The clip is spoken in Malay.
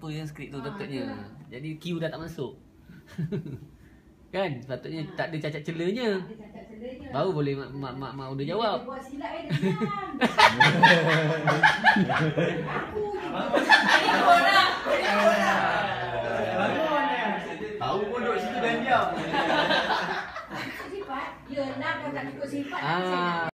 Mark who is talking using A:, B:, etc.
A: apa yang skrip tu patutnya. Jadi Q dah tak masuk. Kan? Sepatutnya tak ada cacat celanya. Baru boleh mak udah jawab.
B: Buat silap dia diam. Aku
C: Tahu pun duduk situ dan diam.
B: sifat. Yelah kau tak ikut sifat.